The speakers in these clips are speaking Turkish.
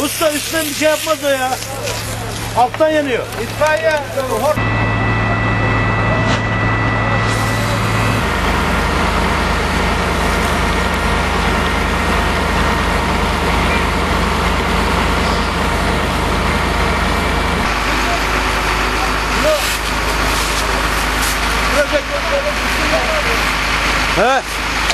Usta üstten bir şey yapmaz o ya. Alttan yanıyor. İtfaiye. He?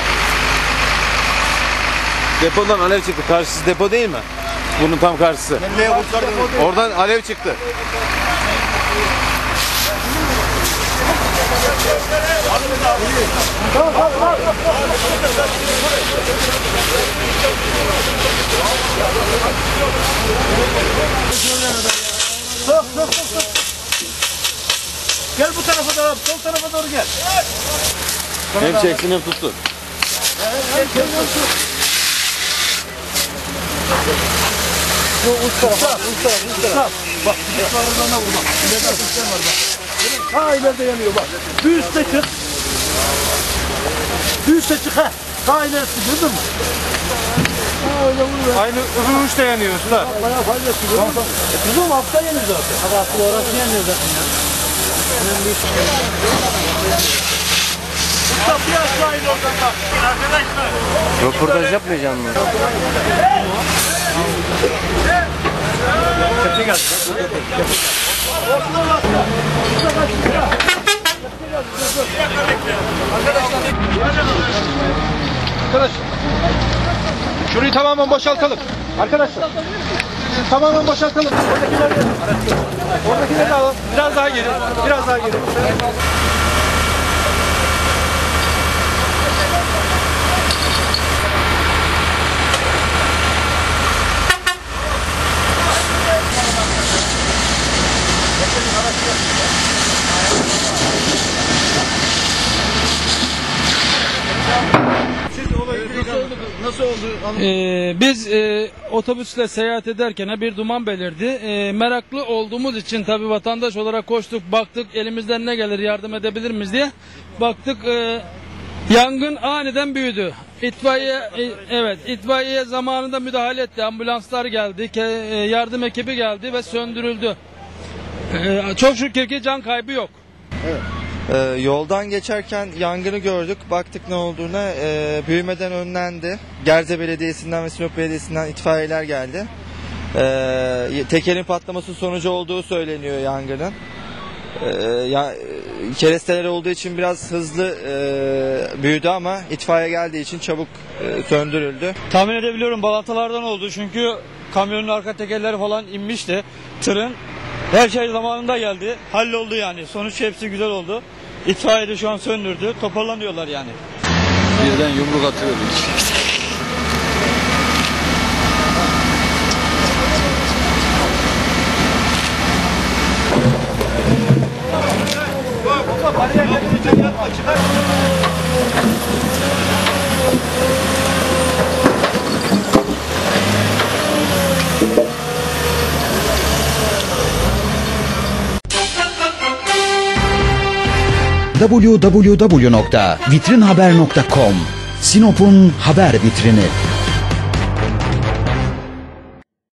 Depodan alev çıktı. Karşısı depo değil mi? Bunun tam karşısı. Oradan alev çıktı. Sok. Gel bu tarafa doğru, sol tarafa doğru gel. Hem çeksin hem tutsun. Usta. Bak, usta vurma. İleride sistem var bak. Ha ileride yanıyor bak. Bir üstte çık. Bir üstte çık ha. Ha ilerisi gördün mü? Ha öyle vur. Aynı öbür uçta yanıyor usta. Bayağı faydası gördün mü? Kızım hafta yanıyor zaten. Hadi asıl orası yanıyor zaten ya. Usta bir aşağı in oradan bak. Arkadaşlar. Röportaj yapmayacağım mı? Tepki geldi. Arkadaşlar. Şurayı tamamen boşaltalım. Arkadaşlar. Tamamen boşaltalım. Oradakileri alalım. Biraz daha geri. Biraz daha geri. Nasıl oldu? Biz otobüsle seyahat ederken bir duman belirdi. Meraklı olduğumuz için tabii vatandaş olarak koştuk, baktık elimizden ne gelir yardım edebilir miyiz diye. Baktık yangın aniden büyüdü. İtfaiye zamanında müdahale etti. Ambulanslar geldi, yardım ekibi geldi ve söndürüldü. Çok şükür ki can kaybı yok. Evet. Yoldan geçerken yangını gördük. Baktık ne olduğuna. Büyümeden önlendi. Gerze Belediyesi'nden ve Sinop Belediyesi'nden itfaiyeler geldi. Tekerin patlaması sonucu olduğu söyleniyor yangının. Keresteler olduğu için biraz hızlı büyüdü ama itfaiye geldiği için çabuk söndürüldü. Tahmin edebiliyorum bağlantılardan oldu çünkü kamyonun arka tekerleri falan inmişti. Tırın her şey zamanında geldi. Halloldu yani. Sonuç hepsi güzel oldu. İtfaiye de şu an söndürdü. Toparlanıyorlar yani. Birden yumruk atıyor. www.vitrinhaber.com Sinop'un haber vitrini.